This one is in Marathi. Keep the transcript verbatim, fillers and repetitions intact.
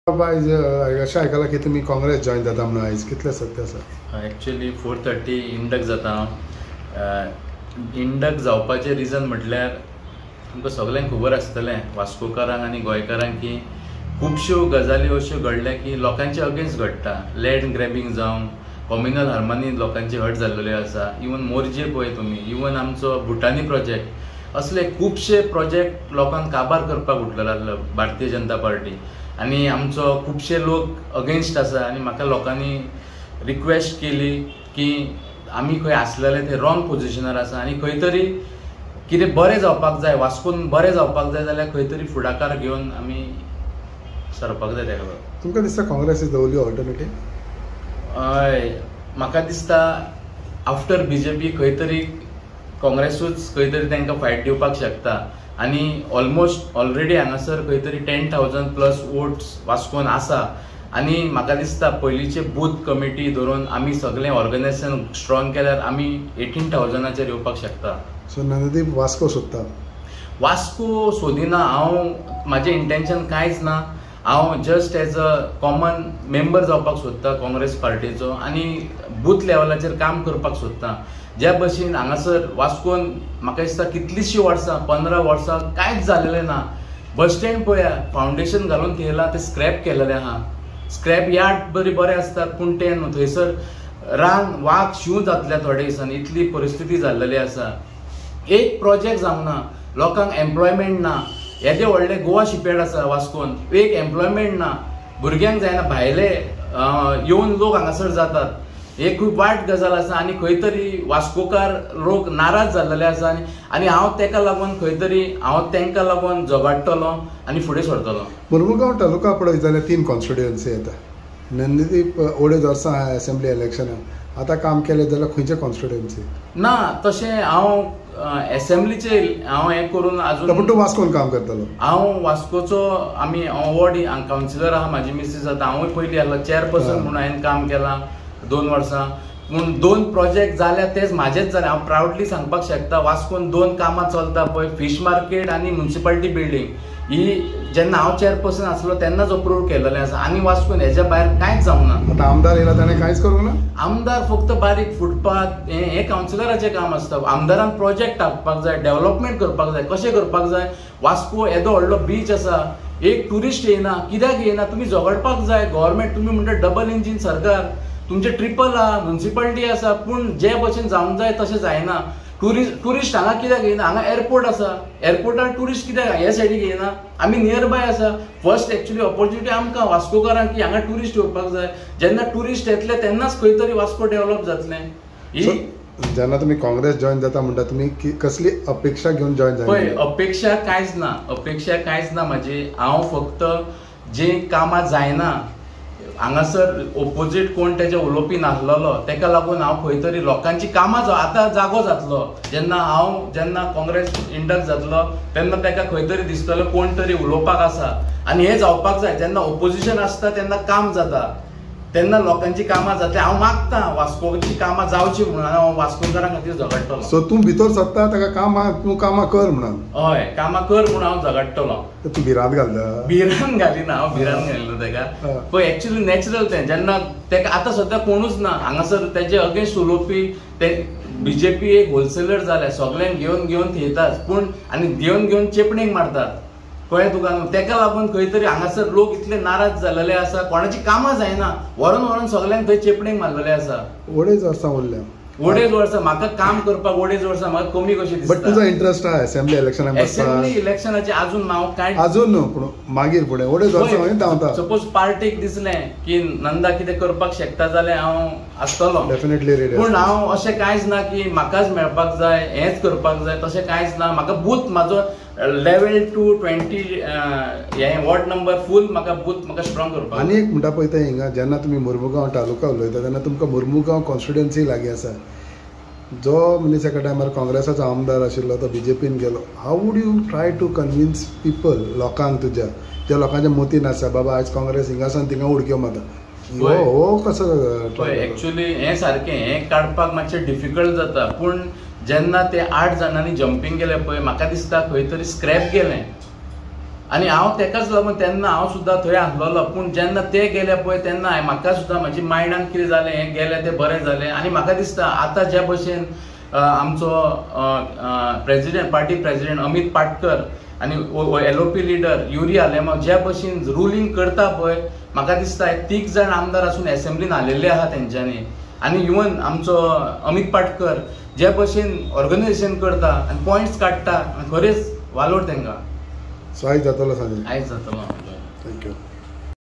आयज अशें आयकलां की तुमी काँग्रेस जॉयन जाता म्हणून आयज कितले सत्य आसा? एक्चुअली फोर थर्टी इंडक जाता हांव. इंडक जावपाचें रिजन म्हटल्यार तुमकां सगळ्यांक खबर आसतलें वास्कोकारांक आनी गोंयकारांक की खुबश्यो गजाली अश्यो घडल्या की लोकांचे अगेन्स्ट घडटा. लँड ग्रॅबिंग जावं, कॉम्युनल हार्मनी लोकांची हट जाल्लेली आसा. इवन मोरजे पळय तुमी, इवन आमचो भुटानी प्रोजेक्ट, असले खुबशे प्रोजेक्ट लोकांक काबार करपाक उठलेलो आसलो भारतीय जनता पार्टी. आनी आमचो खुबशे लोक अगेन्स्ट आसा. आनी म्हाका लोकांनी रिक्वेस्ट केली की आमी खंय आसलेले ते रॉंग पोजिशनार आसा आनी खंय तरी कितें बरें जावपाक जाय, वास्कोन बरें जावपाक जाय जाल्यार खंय तरी फुडाकार घेवन आमी सरपाक जाय. तेका तुमकां दिसता Congress is the only alternative? हय, म्हाका दिसता आफ्टर बीजेपी खंय तरी काँग्रेसूच खंय तरी तांकां फायट दिवपाक शकता. आनी ऑलमोस्ट ऑलरेडी हांगासर खंय तरी टेन थावजंड प्लस वोट्स वास्कोन आसा. आनी म्हाका दिसता पयलींचे बूथ कमिटी धरून आमी सगळें ऑर्गनायझेशन स्ट्रॉंग केल्यार आमी एटीन थावजंडाचेर येवपाक शकता. सो नंददीप वास्को सोदता? वास्को सोदिना हांव. म्हाजें इंटेंशन कांयच ना. हांव just as a common member जावपाक सोदता काँग्रेस पार्टीचो आनी बूथ लेवलाचेर काम करपाक सोदता. ज्या भशेन हांगासर वास्कोन म्हाका दिसता कितलींशीं वर्सां, पंदरा वर्सां कांयच जालेलें ना. बस स्टँड पळया, फावंडेशन घालून थेयलां, तें स्क्रॅप केलेलें आहा. स्क्रॅप यार्ड बरी बरें आसतात पूण ते थंयसर रान वाघ शिव जातले थोड्या दिसांनी, इतली परिस्थिती जाल्लेली आसा. एक प्रोजेक्ट जावंक ना, लोकांक एम्प्लॉयमेंट ना. येदे व्हडले गोवा शिपयार्ड आसा वास्कोन, एक एम्प्लॉयमेंट ना. भुरग्यांक जायना, भायले येवन लोक हांगासर जातात. एक खूब वायट गजाल आसा. आनी खंय तरी वास्कोकार लोक नाराज जाल्लेले आसा. आनी आनी हांव तेका लागून खंय तरी हांव तांकां लागून झगडटलो आनी फुडें सरतलो. मुर्मुगांव तालुका पळयत जाल्यार तीन कॉन्स्टिट्युएन्सी येता. नंददीप अडेज वर्सां एसेंब्ली इलेक्शनाक आतां काम केलें जाल्यार खंयचे कॉन्स्टिट्युएन्सी? ना, तशें हांव एसेंब्लीचे हांव हें करून आजून. पूण तूं वास्कोन काम करतलो? हांव वास्कोचो आमी वॉर्ड कावन्सिलर आहा, म्हाजी मिसीस आतां. हांवूय पयलीं आसलो चेअरपर्सन म्हणून हांवें काम केलां दोन वर्सां. पूण दोन प्रोजेक्ट जाल्या तेच म्हाजेच जाले. हांव प्रावडली सांगपाक शकता वास्कोन दोन कामां चलता पळय, फीश मार्केट आनी म्युन्सिपालिटी बिल्डींग, ही जेन्ना हांव चेअरपर्सन आसलो तेन्नाच अप्रूव्ह केलेलें आसा. आनी वास्कोन हेच्या भायर कांयच जावंक ना. आतां आमदार येयला ताणें कांयच करूंक ना? आमदार फक्त बारीक फुटपाथ हें हें कावन्सिलराचें काम आसता. आमदारान प्रोजेक्ट हाडपाक जाय, डेव्हलपमेंट करपाक जाय. कशें करपाक जाय? वास्को येदो व्हडलो बीच आसा, एक ट्युरिस्ट येयना. कित्याक येयना? तुमी झगडपाक जाय. गव्हर्मेंट तुमी म्हणटा डबल इंजीन सरकार, तुमचे ट्रिपल आहा, म्युन्सिपालिटी आसा, पूण जे भशेन जावंक जाय तशें जायना. टुरिस्ट टुरिस्ट हांगा कित्याक येयना? हांगा एअरपोर्ट आसा, एअरपोर्टार टुरिस्ट कित्याक हे सायडीक येयना? आमी नियर बाय आसा. फर्स्ट एक्चुअली ऑपॉर्च्युनिटी आमकां वास्कोकारांक की हांगा टुरिस्ट येवपाक जाय. जेन्ना टुरिस्ट येतले तेन्नाच खंय तरी वास्को डेव्हलप जातलें. ही जेन्ना तुमी काँग्रेस जॉयन जाता म्हणटा तुमी कसली अपेक्षा घेवन जॉयन जाता? पळय, अपेक्षा कांयच ना. अपेक्षा कांयच ना म्हाजी. हांव फक्त जी कामां जायना हांगासर ओपोजीट कोण तेजे उलोवपी नासलेलो, तेका लागून हांव खंय तरी लोकांची कामां जाव आतां जागो जातलो. जेन्ना हांव जेन्ना काँग्रेस इंडक्ट जातलो तेन्ना तेका खंय तरी दिसतलो कोण तरी उलोवपाक आसा. आनी हें जावपाक जाय. जेन्ना ओपोजिशन आसता तेन्ना काम जाता, तेन्ना लोकांची कामां जातली. हांव मागता वास्कोची कामां जावची म्हणून, हांव वास्कोकारां खातीर झगडटलो. सो तूं भितर सरता ताका कामां, तूं कामां कर म्हणून? हय, कामां कर म्हणून हांव झगडटलो. तूं भिरांत घालता? भिरांत घालिना हांव, भिरांत घालिना तेका. पळय एक्चुअली नॅचरल तें. जेन्ना तेका आतां सद्या कोणूच ना हांगासर तेजे अगेन्स्ट उलोवपी. ते बीजेपी एक होलसेलर जाले, सगळ्यांक घेवन घेवन थेयतात पूण आनी घेवन घेवन चेपणीक मारतात. कळ्ळें तुका न्हू? तेका लागून खंय तरी हांगासर लोक इतले नाराज जाल्लेले आसा. कोणाची कामां जायना. व्हरून व्हरून सगळ्यांक थंय चेपणीक मारलेले आसा. अडेज वर्सां उरल्या. अडेज वर्सां म्हाका काम करपाक अडेज वर्सां म्हाका कमी कशी दिसता. बट तुजो इंट्रस्ट आहा एसेंब्ली इलेक्शनाक? एसेंब्ली इलेक्शनाचे अजून हांव कांय अजून न्हू पूण मागीर फुडें अडेज वर्सां धांवता. सपोज पार्टीक दिसलें की नंदा कितें करपाक शकता जाल्यार हांव आसतलो डेफिनेटली रेडी. पूण हांव अशें कांयच ना की म्हाकाच मेळपाक जाय, हेंच करपाक जाय, तशें कांयच ना. म्हाका बूथ म्हाजो लेवल टू ट्वेंटी हें वॉर्ड नंबर फूल म्हाका बूथ म्हाका स्ट्रॉंग करपाक. आनी एक म्हणटा पळय तें हिंगा जेन्ना तुमी मुर्मुगांव तालुका उलयता तेन्ना तुमकां मुर्मुगांव कॉन्स्टिट्युएन्सी लागीं आसा. जो मनीस एका टायमार काँग्रेसाचो आमदार आशिल्लो तो बीजेपीन गेलो. How would you try to convince people, लोकांक तुज्या ज्या लोकांच्या मतीन आसा बाबा आयज काँग्रेस हिंगासान थिंगा उडक्यो मारता, हो कसो? एक्चुअली हें सारकें, हें काडपाक मातशें डिफिकल्ट जाता. पूण जेन्ना ते आठ जाणांनी जंपींग केलें पळय म्हाका दिसता खंय तरी स्क्रॅप गेलें. आनी हांव तेकाच लागून तेन्ना हांव सुद्दां थंय आसलोलो, पूण जेन्ना ते गेले पळय तेन्ना म्हाका सुद्दां म्हाजी मायंडान कितें जालें, हें गेलें तें बरें जालें. आनी म्हाका दिसता आतां ज्या भशेन आमचो president party president Amit Patkar आनी L O P leader Yuri Alemao ज्या भशेन रुलींग करता पळय, म्हाका दिसता तीग जाण आमदार आसून एसेंब्लीन हाडिल्ले आहा तेंच्यांनी. आनी इवन आमचो अमित पाटकर जे भशेन ऑर्गनायझेशन करता आनी पॉयंट्स काडटा, खरेंच वालोर तेंकां. सो आयज जातलो सांजे आयज जातलो. थँक्यू.